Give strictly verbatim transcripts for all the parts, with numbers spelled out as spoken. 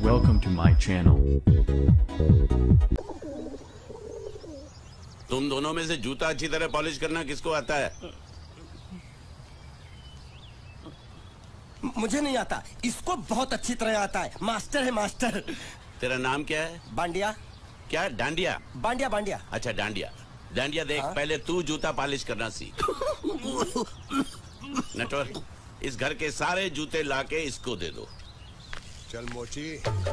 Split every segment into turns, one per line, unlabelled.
Welcome to my channel.
तुम दोनों में से जूता अच्छी तरह पॉलिश करना किसको आता है?
मुझे नहीं आता, इसको बहुत अच्छी तरह आता है। मास्टर है मास्टर।
तेरा नाम क्या है?
बांडिया।
क्या? डांडिया?
बांडिया बांडिया।
अच्छा डांडिया। डांडिया देख,
हाँ?
पहले तू जूता पॉलिश करना सीख। नटवर, इस घर के सारे जूते लाके इसको दे दो।
चल मोची।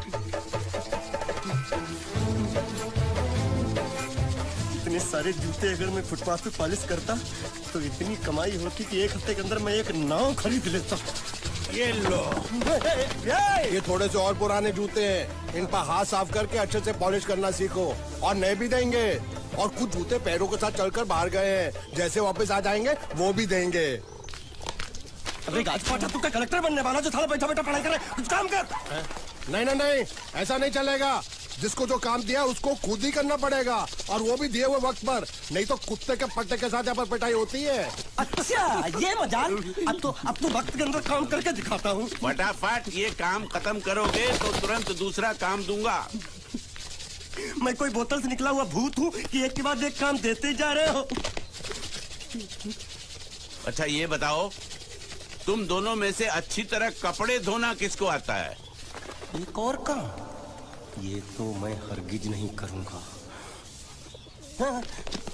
इतने सारे जूते अगर मैं फुटपाथ पे पॉलिश करता तो इतनी कमाई होती कि एक हफ्ते के अंदर मैं एक नाव खरीद लेता।
ये लो। ये थोड़े से और पुराने जूते हैं, इन पर हाथ साफ करके अच्छे से पॉलिश करना सीखो। और नए भी देंगे, और कुछ जूते पैरों के साथ चलकर बाहर गए हैं, जैसे वापस आ जाएंगे वो भी देंगे।
अबे गाजपाटा, तू क्या कलेक्टर बनने वाला जो थाला बैठा बैठा पढ़ाई करे? कुछ काम कर।
है? नहीं नहीं नहीं, ऐसा नहीं चलेगा। जिसको जो काम दिया उसको खुद ही करना पड़ेगा, और वो भी दिए हुए वक्त पर, नहीं तो कुत्ते के पट्टे के साथ यहाँ पर पिटाई होती है।
अच्छा ये मजाल। अब तो अब तो वक्त के अंदर काम करके दिखाता हूँ।
फटाफट ये काम खत्म करोगे तो तुरंत दूसरा काम दूंगा।
मैं कोई बोतल से निकला हुआ भूत हूँ कि एक के बाद एक काम देते जा रहे हो?
अच्छा ये बताओ, तुम दोनों में से अच्छी तरह कपड़े धोना किसको आता है?
एक और काम? ये तो मैं हरगिज नहीं करूंगा। हाँ।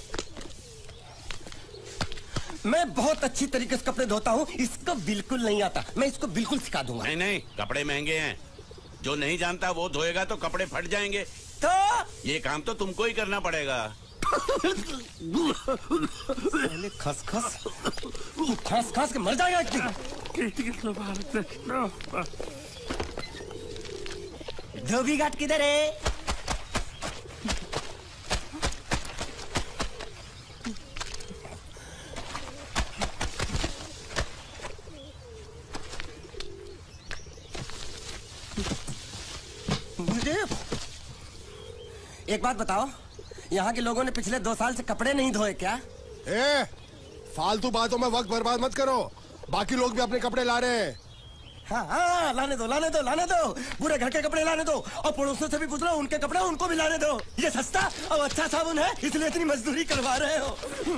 मैं बहुत अच्छी तरीके से कपड़े धोता हूँ, इसको बिल्कुल नहीं आता। मैं इसको बिल्कुल सिखा दूंगा।
नहीं नहीं, कपड़े महंगे हैं, जो नहीं जानता वो धोएगा तो कपड़े फट जाएंगे।
तो
ये काम तो तुमको ही करना पड़ेगा।
पहले खस खस खस खस के मर जाएगा एक दिन। धोबी घाट किधर है? मुझे एक बात बताओ, यहाँ के लोगों ने पिछले दो साल से कपड़े नहीं धोए क्या?
ए, फालतू बातों में वक्त बर्बाद मत करो। बाकी लोग भी अपने कपड़े ला रहे हैं।
हाँ हाँ, लाने दो लाने दो लाने दो। पूरे घर के कपड़े लाने दो, और पड़ोसियों से भी पूछ लो, उनके कपड़े उनको भी लाने दो। ये सस्ता और अच्छा साबुन है, इसलिए इतनी मजदूरी करवा रहे हो।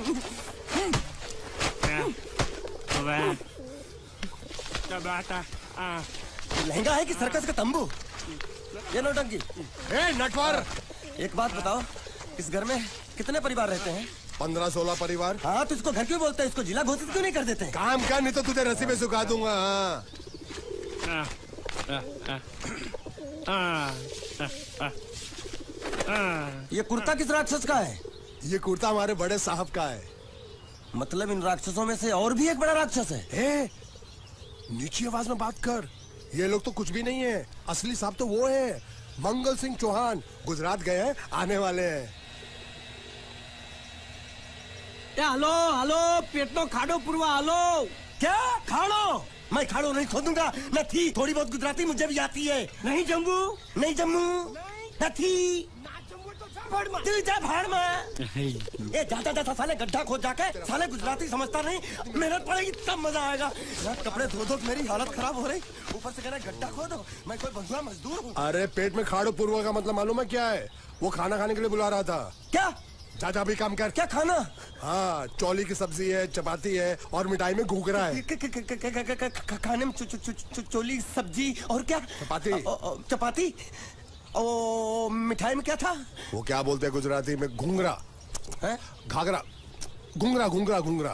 लहंगा है कि सर्कस का तंबू? ये नौटंकी।
ए नटवर,
एक बात बताओ, इस घर में कितने परिवार रहते हैं?
पंद्रह सोलह परिवार।
हाँ तो इसको घर क्यों बोलते हैं? इसको जिला घोषित क्यों नहीं कर देते?
काम कर, नहीं तो तुझे रस्सी में सुखा दूंगा। हाँ।
ये कुर्ता किस राक्षस का है?
ये कुर्ता हमारे बड़े साहब का है।
मतलब इन राक्षसों में से और भी एक बड़ा राक्षस है?
ए, नीची आवाज में बात कर। ये लोग तो कुछ भी नहीं है, असली साहब तो वो है, मंगल सिंह चौहान। गुजरात गए हैं, आने वाले हैं।
हेलो हेलो, पेट तो खाड़ो पुरवा। हेलो क्या खाड़ो? मैं खाड़ो नहीं खोदूंगा। न थी, थोड़ी बहुत गुजराती मुझे भी आती है। नहीं जम्मू, नहीं जम्मू, न थी। तू जा भाड़ में। ये जाता जाता साले गड्ढा खोद जाके साले गुजराती समझता नहीं। मेहनत पड़ेगी तब मजा आएगा। यार कपड़े धो धो मेरी हालत खराब हो रही, ऊपर से कह रहा गड्ढा खोदो। मैं कोई बंधुआ मजदूर हूँ?
अरे पेट में खाड़ो पुरवा का मतलब मालूम है क्या है? वो खाना खाने के लिए बुला रहा था।
क्या?
चाचा भी काम कर।
क्या खाना?
हाँ, चौली की सब्जी है, चपाती है, और मिठाई में घूघरा है।
खाने में चोली सब्जी और क्या?
चपाती।
चपाती। ओ मिठाई में क्या था?
वो क्या बोलते हैं गुजराती में? घूंघरा है, घाघरा, घूंघरा घूंघरा घूंघरा।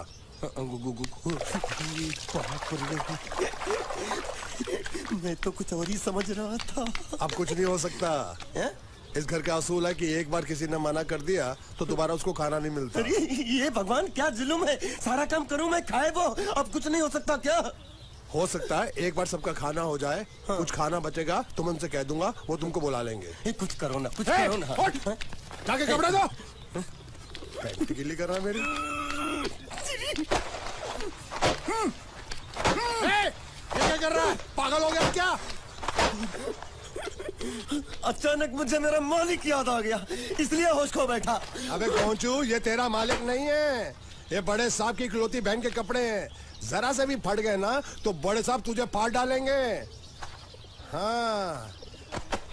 मैं तो कुछ और ही समझ रहा था।
अब कुछ नहीं हो सकता है? इस घर का असूल है कि एक बार किसी ने मना कर दिया तो दोबारा उसको खाना नहीं मिलता।
अरे ये भगवान क्या जुल्म है? सारा काम करूं मैं, खाए वो। अब कुछ नहीं हो सकता क्या?
हो सकता है एक बार सबका खाना हो जाए। हाँ। कुछ खाना बचेगा तो मैं उनसे कह दूंगा, वो तुमको बुला लेंगे।
ए, कुछ करो ना, कुछ करो ना।
जाके कपड़े दो। पैंट गिल्ली कर रहा है मेरी। ए, ये क्या कर रहा है? पागल हो गया क्या?
अचानक मुझे मेरा मालिक याद आ गया, इसलिए होश खो बैठा।
अबे पहुंचू, ये तेरा मालिक नहीं है, ये बड़े साहब की इकलौती बहन के कपड़े हैं। जरा से भी फट गए ना तो बड़े साहब तुझे फाड़ डालेंगे। हाँ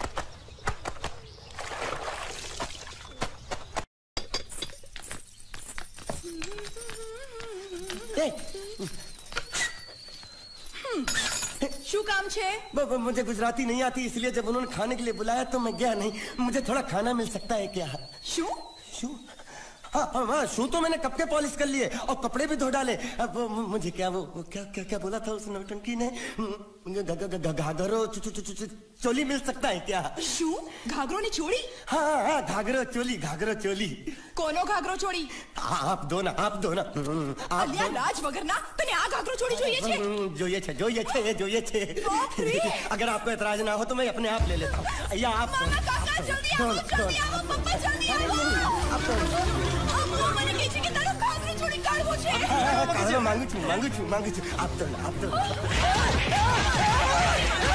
શું કામ છે?
ब- ब- मुझे गुजराती नहीं आती, इसलिए जब उन्होंने खाने के लिए बुलाया तो मैं गया नहीं। मुझे थोड़ा खाना मिल सकता है क्या?
શું?
शू? हाँ हाँ हाँ, शू तो मैंने कब के पॉलिश कर लिए और कपड़े भी धो डाले। अब वो मु- मुझे क्या वो वो क्या क्या क्या बोला था उस नौटंकी ने? ग- ग- ग- ग- घाघरो चो- चो- चो- चो- चोली मिल सकता है क्या?
શું? ઘાઘરો ને ચોળી?
हाँ हाँ हाँ, घाघरो चोली, घाघरो चोली।
કોનો ઘાઘરો ચોળી?
हाँ, आप दो ना, आप दो ना। आप
અલ્યા
दो।
લાજ વગરના તને આ ઘાઘરો ચોળી જોઈએ છે?
જોઈએ છે જોઈએ છે જોઈએ છે।
बाप रे!
अगर आपको एतराज ना हो तो मैं अपने आप ले लेता हूँ। या आप
મામા કાકા જલ્દી આવો, જલ્દી આવો, પપ્પા જલ્દી આવો. અમ્મા મને કહે છે કે તારો ઘાઘરો ચોળી કાઢવો છે.
मांगू छू मांगू छू मांगू छू। आप दो ना, आप दो ना।